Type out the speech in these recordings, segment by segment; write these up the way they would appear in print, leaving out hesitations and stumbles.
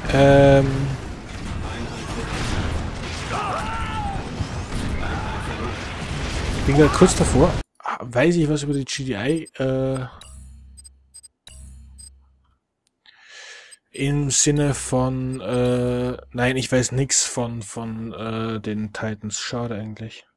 Ähm... Ich bin gerade kurz davor. Weiß ich was über die GDI? Im Sinne von, nein, ich weiß nichts von den Titans. Schade eigentlich.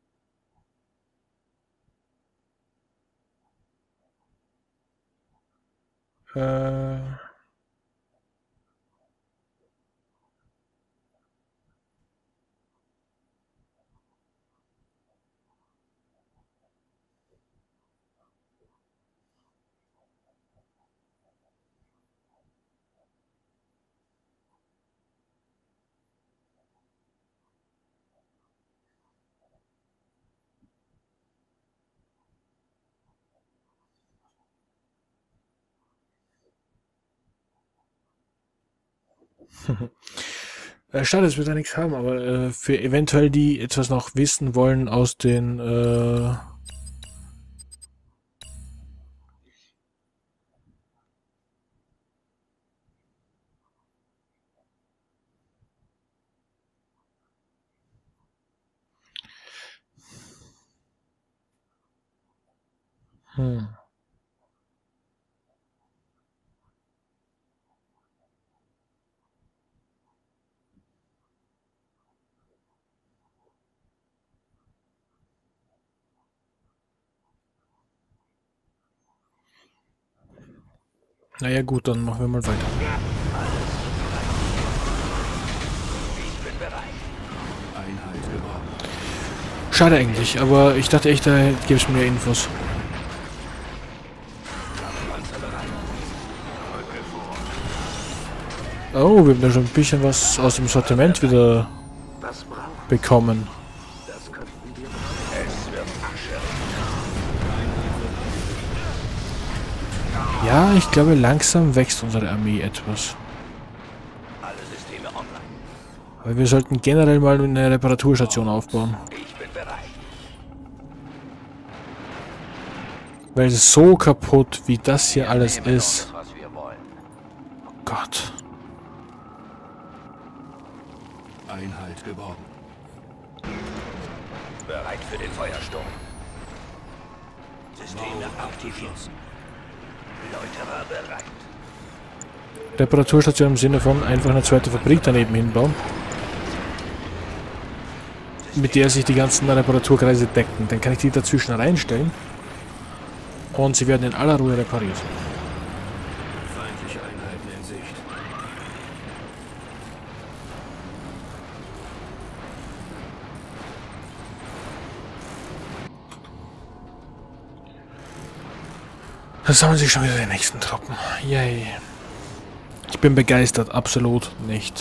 Schade, dass wir da nichts haben, aber für eventuell die etwas noch wissen wollen aus den hm. Naja gut, dann machen wir mal weiter. Schade eigentlich, aber ich dachte echt, da gäbe es mehr Infos. Oh, wir haben da schon ein bisschen was aus dem Sortiment wieder bekommen. Ja, ich glaube, langsam wächst unsere Armee etwas. Aber wir sollten generell mal eine Reparaturstation aufbauen. Weil so kaputt, wie das hier alles ist. Oh Gott. Einheit geborgen. Bereit für den Feuersturm. Systeme aktiviert. Läuterer bereit. Reparaturstation im Sinne von einfach eine zweite Fabrik daneben hinbauen. Mit der sich die ganzen Reparaturkreise decken. Dann kann ich die dazwischen reinstellen. Und sie werden in aller Ruhe repariert. Feindliche Einheiten in Sicht. Da sammeln sich schon wieder die nächsten Truppen. Yay. Ich bin begeistert, absolut nicht.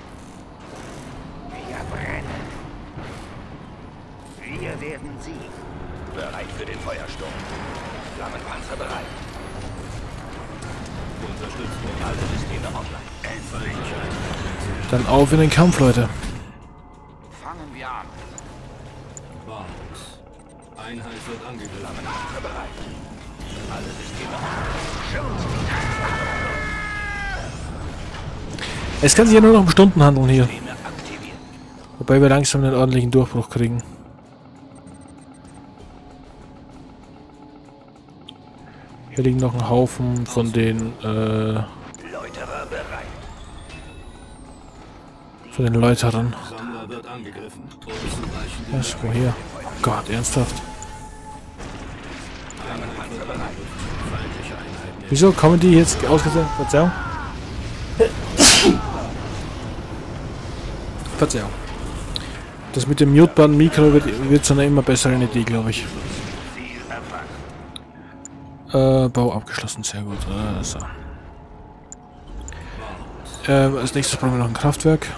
Wir brennen. Wir werden siegen. Bereit für den Feuersturm. Flammenpanzer bereit. Unterstützung. Alle Systeme online. Feindliche Einheiten in Sicht. Dann auf in den Kampf, Leute. Fangen wir an. Barks. Einheit wird angegriffen. Flammenpanzer bereit. Alle Systeme online. Es kann sich ja nur noch um Stunden handeln hier. Systeme aktiviert. Wobei wir langsam einen ordentlichen Durchbruch kriegen. Hier liegen noch ein Haufen von den Läuterer bereit. von den Läuterern. Sammler wird angegriffen. Unzureichende Was, woher? Oh Gott, ernsthaft. Flammenpanzer bereit. feindliche Einheiten in Wieso kommen die jetzt ausgesetzt? Verzeihung? Verzeihung. Das mit dem mutebaren Mikro wird zu einer immer besseren Idee, glaube ich. Ziel erfasst. Bau abgeschlossen, sehr gut. So. Als nächstes brauchen wir noch ein Kraftwerk.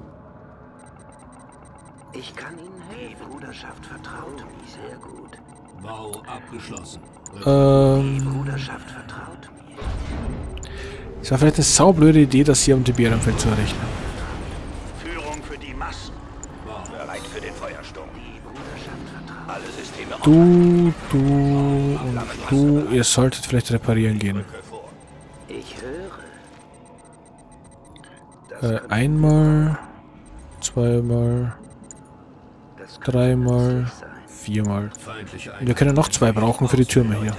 Ich kann Ihnen helfen. Die Bruderschaft vertraut mir sehr gut. Bau abgeschlossen. Die Ähm, Bruderschaft vertraut mir. es war vielleicht eine saublöde Idee, das hier am Tiberiumfeld zu errichten. Führung für die Massen. Bereit für den Feuersturm. Die Bruderschaft vertraut. Alle Systeme Du und du, ihr solltet vielleicht reparieren gehen. Ich höre. Einmal, zweimal, dreimal, viermal. Wir können noch 2 brauchen für die Türme hier.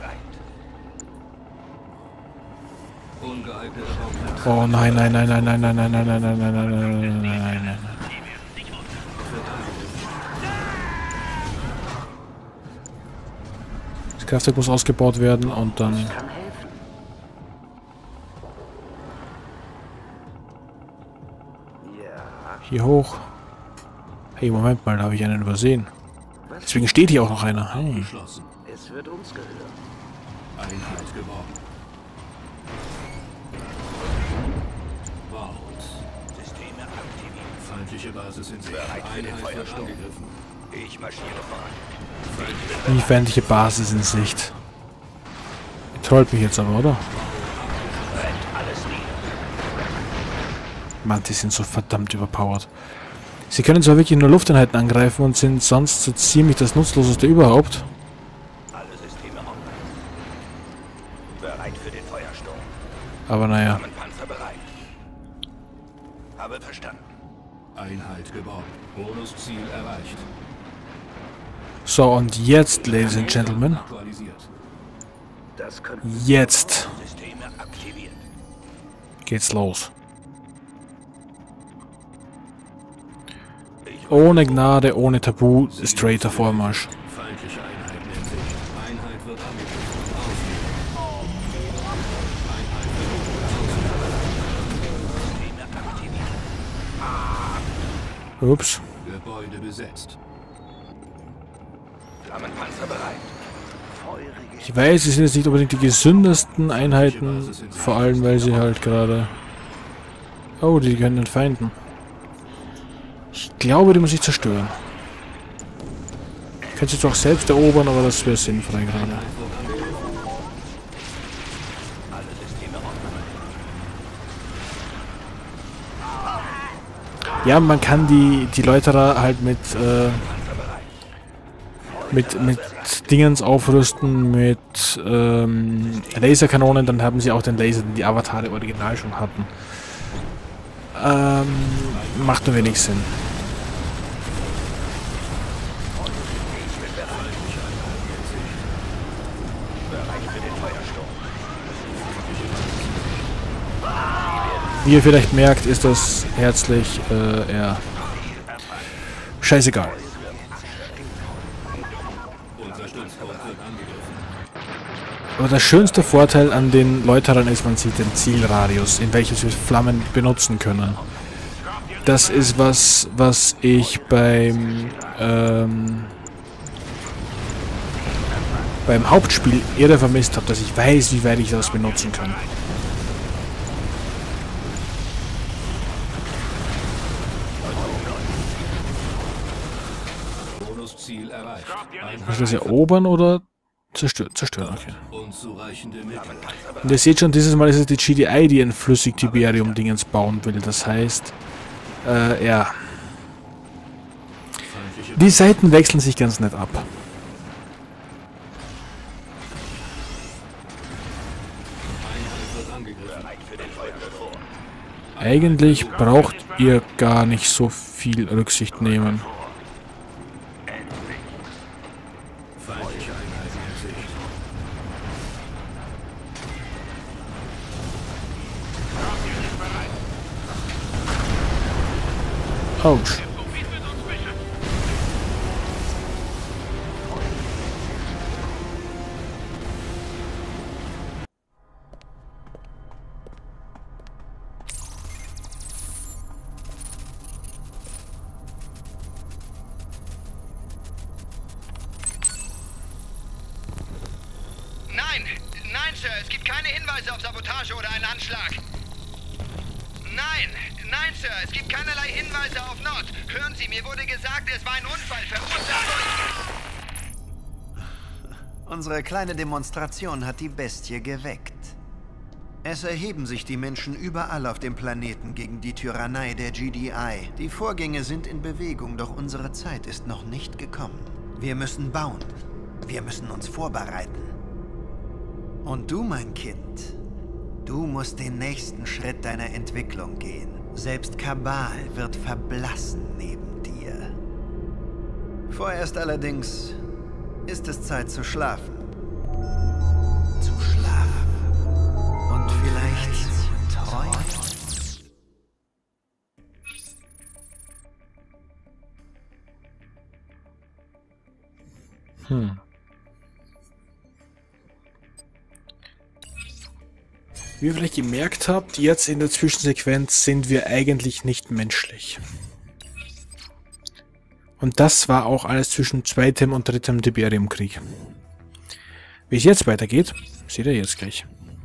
Oh nein, nein, nein, nein, nein, nein, nein, nein, nein, nein, nein, nein, nein, nein, nein, nein, nein. Das Kraftwerk muss ausgebaut werden und dann hier hoch. Hey, Moment mal, da habe ich einen übersehen. Deswegen steht hier auch noch einer. Hey. Es wird uns gehören. Einheit geworden. Systeme aktiviert. Feindliche Basis in Sicht. Bereit für den Einheit wird Feuersturm. angegriffen. Ich marschiere voran. Die feindliche Basis in Sicht. Ihr trollt mich jetzt aber, oder? Brennt alles nieder. Mann, die sind so verdammt überpowered. Sie können zwar wirklich nur Lufteinheiten angreifen und sind sonst so ziemlich das Nutzloseste überhaupt. Alle Systeme online. Bereit für den Feuersturm. Aber naja. Panzer bereit. Habe verstanden. Einheit gebaut. Bonusziel erreicht. So, und jetzt, Ladies and Gentlemen, Aktualisiert. Das könnten jetzt Systeme aktiviert. geht's los. Ohne Gnade, ohne Tabu, straighter Vormarsch. Feindliche Einheiten in Sicht. Einheit wird angegriffen. Systeme aktiviert. Ups. Gebäude besetzt. Flammenpanzer bereit. Ich weiß, es sind jetzt nicht unbedingt die gesündesten Einheiten, vor allem weil sie halt gerade... Oh, die können den Feinden. Ich glaube, die muss ich zerstören. Ich könnte sie zwar auch selbst erobern, aber das wäre sinnfrei gerade. Alle Systeme online. Ja, man kann die Läuterer halt mit Dingens aufrüsten, mit Laserkanonen, dann haben sie auch den Laser, den die Avatare original schon hatten. Macht nur wenig Sinn. Wie ihr vielleicht merkt, ist das herzlich eher scheißegal. Aber der schönste Vorteil an den Läuterern ist, man sieht den Zielradius, in welches wir Flammen benutzen können. Das ist was ich beim Hauptspiel eher vermisst habe, dass ich weiß, wie weit ich das benutzen kann. Bonusziel erreicht. Muss ich das erobern oder zerstören? Zerstören, okay. Unzureichende Mittel. Und ihr seht schon, dieses Mal ist es die GDI, die ein Flüssig-Tiberium-Dingens bauen will. Das heißt, ja. Die Seiten wechseln sich ganz nett ab. Eigentlich braucht ihr gar nicht so viel Rücksicht nehmen. Feindliche Einheiten in Sicht. Ouch. Nein, Sir, es gibt keine Hinweise auf Sabotage oder einen Anschlag. Nein, Sir, es gibt keinerlei Hinweise auf Nord. Hören Sie, mir wurde gesagt, es war ein Unfall verursacht durch... Unsere kleine Demonstration hat die Bestie geweckt. Es erheben sich die Menschen überall auf dem Planeten gegen die Tyrannei der GDI. Die Vorgänge sind in Bewegung, doch unsere Zeit ist noch nicht gekommen. Wir müssen bauen. Wir müssen uns vorbereiten. Und du, mein Kind, Du musst den nächsten Schritt deiner Entwicklung gehen. Selbst Kabal wird verblassen neben dir. Vorerst allerdings ist es Zeit zu schlafen. Zu schlafen. Und vielleicht träumen. Wie ihr vielleicht gemerkt habt, jetzt in der Zwischensequenz sind wir eigentlich nicht menschlich. Und das war auch alles zwischen 2. und 3. Tiberium-Krieg. Wie es jetzt weitergeht, seht ihr jetzt gleich.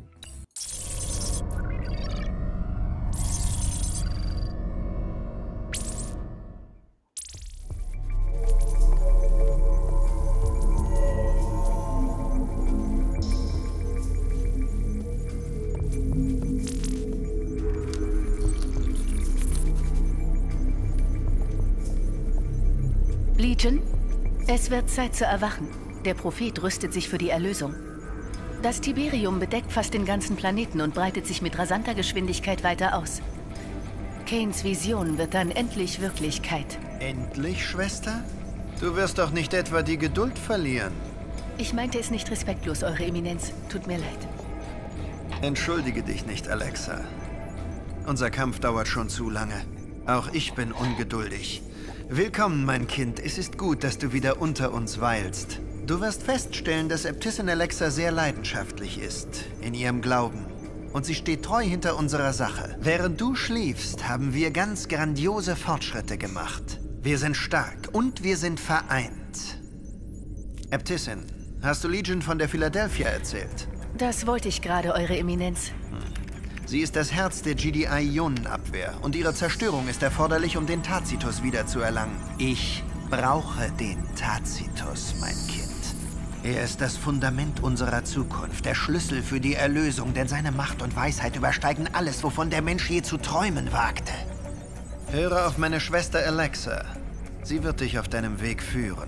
Legion, es wird Zeit zu erwachen. Der Prophet rüstet sich für die Erlösung. Das Tiberium bedeckt fast den ganzen Planeten und breitet sich mit rasanter Geschwindigkeit weiter aus. Kanes Vision wird dann endlich Wirklichkeit. Endlich, Schwester? Du wirst doch nicht etwa die Geduld verlieren. Ich meinte es nicht respektlos, Eure Eminenz. Tut mir leid. Entschuldige dich nicht, Alexa. Unser Kampf dauert schon zu lange. Auch ich bin ungeduldig. Willkommen, mein Kind. Es ist gut, dass du wieder unter uns weilst. Du wirst feststellen, dass Äbtissin Alexa sehr leidenschaftlich ist in ihrem Glauben. Und sie steht treu hinter unserer Sache. Während du schliefst, haben wir ganz grandiose Fortschritte gemacht. Wir sind stark und wir sind vereint. Äbtissin, hast du Legion von der Philadelphia erzählt? Das wollte ich gerade, Eure Eminenz. Sie ist das Herz der GDI-Ionenabwehr und ihre Zerstörung ist erforderlich, um den Tacitus wiederzuerlangen. Ich brauche den Tacitus, mein Kind. Er ist das Fundament unserer Zukunft, der Schlüssel für die Erlösung, denn seine Macht und Weisheit übersteigen alles, wovon der Mensch je zu träumen wagte. Höre auf meine Schwester Alexa. Sie wird dich auf deinem Weg führen.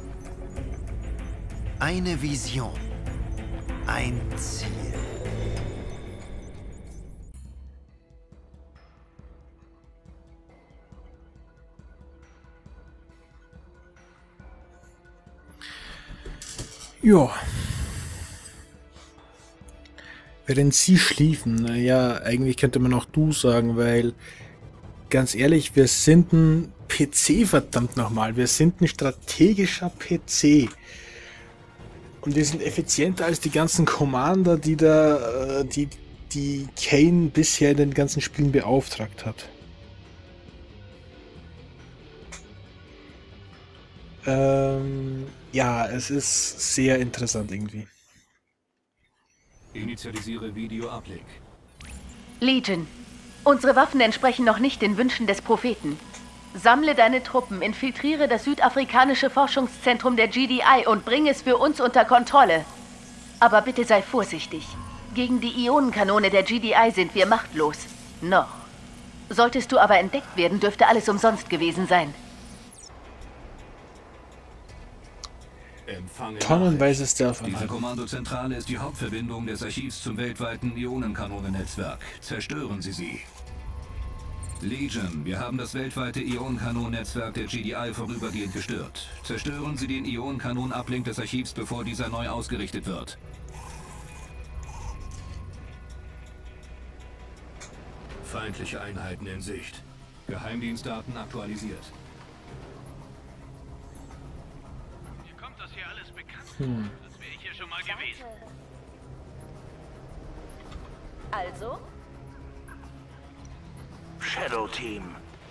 Eine Vision. Ein Ziel. Ja. Während sie schliefen, naja, eigentlich könnte man auch du sagen, weil, ganz ehrlich, wir sind ein PC, verdammt nochmal. Wir sind ein strategischer PC. Und wir sind effizienter als die ganzen Commander, die Kane bisher in den ganzen Spielen beauftragt hat. Ja, es ist sehr interessant irgendwie. Initialisiere Videoableg. Legion, unsere Waffen entsprechen noch nicht den Wünschen des Propheten. Sammle deine Truppen, infiltriere das südafrikanische Forschungszentrum der GDI und bring es für uns unter Kontrolle. Aber bitte sei vorsichtig. Gegen die Ionenkanone der GDI sind wir machtlos. Noch. Solltest du aber entdeckt werden, dürfte alles umsonst gewesen sein. Tonnenweise Stealth. Diese Kommandozentrale ist die Hauptverbindung des Archivs zum weltweiten Ionenkanonennetzwerk. Zerstören Sie sie. Legion, wir haben das weltweite Ionenkanonennetzwerk der GDI vorübergehend gestört. Zerstören Sie den Ionenkanon-Uplink des Archivs, bevor dieser neu ausgerichtet wird. Feindliche Einheiten in Sicht. Geheimdienstdaten aktualisiert. Mir kommt das hier alles bekannt vor. Das wäre ich hier schon mal gewesen. Also? Shadow Team.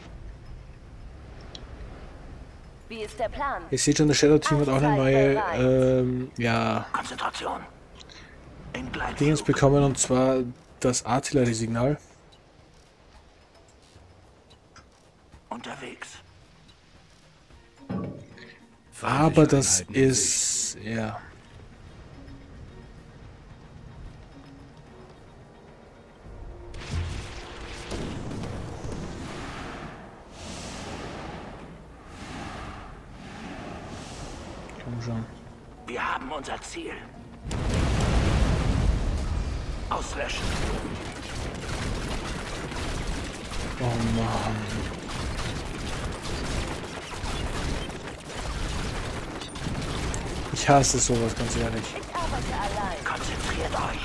Wie ist der Plan? Ihr seht schon, das Shadow Team hat auch eine neue, ja, Konzentration. Dingens bekommen, und zwar das Artilleriesignal. Unterwegs. Aber das ist, ja. Komm schon. Wir haben unser Ziel. Auslöschen. Oh Mann. Ich hasse sowas, ganz ehrlich. Ich arbeite allein. Konzentriert euch.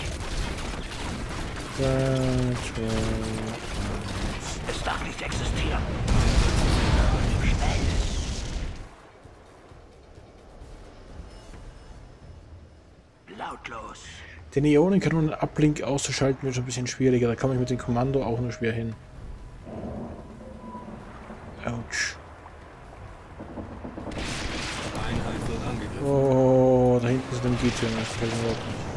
Es darf nicht existieren. Schnell. Lautlos. Den Ionenkanonen-Uplink auszuschalten wird schon ein bisschen schwieriger. Da komme ich mit dem Kommando auch nur schwer hin. Autsch. Oh, da hinten sind ein G-Türme. Das fällt mir auf.